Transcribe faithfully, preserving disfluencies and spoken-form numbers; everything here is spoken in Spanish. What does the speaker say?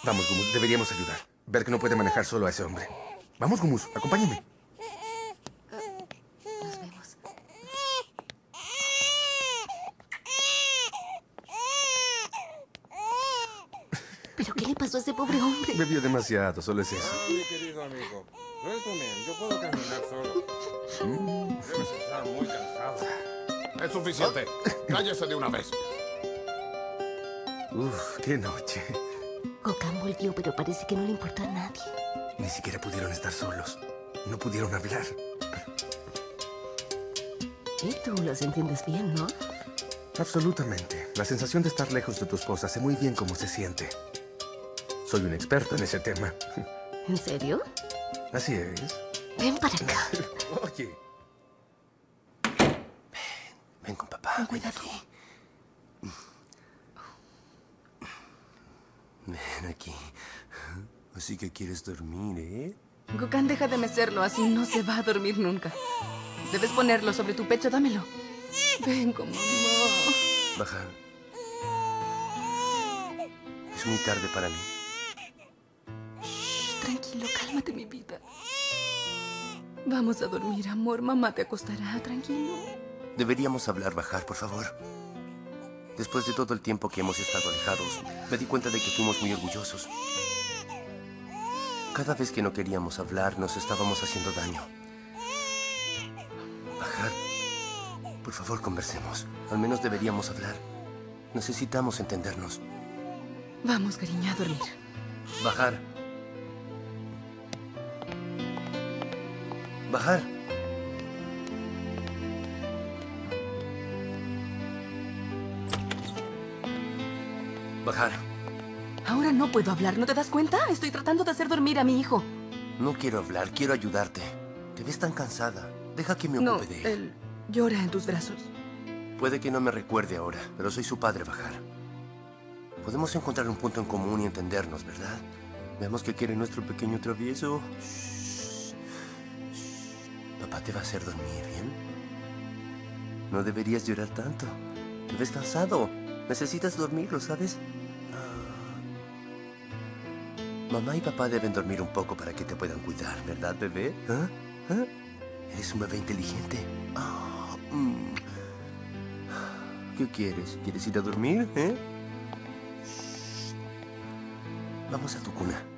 Vamos, Gumus, deberíamos ayudar. Ver que no puede manejar solo a ese hombre. Vamos, Gumus, acompáñame. Nos vemos. ¿Pero qué le pasó a ese pobre hombre? Bebió demasiado, solo es eso. Ah, mi querido amigo. Suéltame, yo puedo caminar solo. Debes estar muy cansado. Es suficiente. Cállese de una vez. Uf, qué noche. Gokhan volvió, pero parece que no le importó a nadie. Ni siquiera pudieron estar solos. No pudieron hablar. Y tú los entiendes bien, ¿no? Absolutamente. La sensación de estar lejos de tu esposa sé muy bien cómo se siente. Soy un experto en ese tema. ¿En serio? Así es. Ven para acá. Oye. Ven con papá. Con cuidado. Ven aquí. Así que quieres dormir, ¿eh? Gokhan, deja de mecerlo, así no se va a dormir nunca. Debes ponerlo sobre tu pecho, dámelo. Ven con mamá. Bajar. Es muy tarde para mí. Shh, tranquilo, cálmate, mi vida. Vamos a dormir, amor. Mamá te acostará, tranquilo. Deberíamos hablar, Bajar, por favor. Después de todo el tiempo que hemos estado alejados, me di cuenta de que fuimos muy orgullosos. Cada vez que no queríamos hablar, nos estábamos haciendo daño. Bajar, por favor, conversemos. Al menos deberíamos hablar. Necesitamos entendernos. Vamos, cariño, a dormir. Bajar. Bajar. Bajar. Ahora no puedo hablar, ¿no te das cuenta? Estoy tratando de hacer dormir a mi hijo. No quiero hablar, quiero ayudarte. Te ves tan cansada. Deja que me No, ocupe de él. él llora en tus brazos. Puede que no me recuerde ahora, pero soy su padre, Bajar. Podemos encontrar un punto en común y entendernos, ¿verdad? Veamos qué quiere nuestro pequeño travieso. Shh, shh. Papá te va a hacer dormir, ¿bien? No deberías llorar tanto. Te ves cansado. Necesitas dormir, ¿lo sabes? Mamá y papá deben dormir un poco para que te puedan cuidar, ¿verdad, bebé? ¿Ah? ¿Ah? Eres un bebé inteligente. Ah, mm. ¿Qué quieres? ¿Quieres ir a dormir, eh? Shh. Vamos a tu cuna.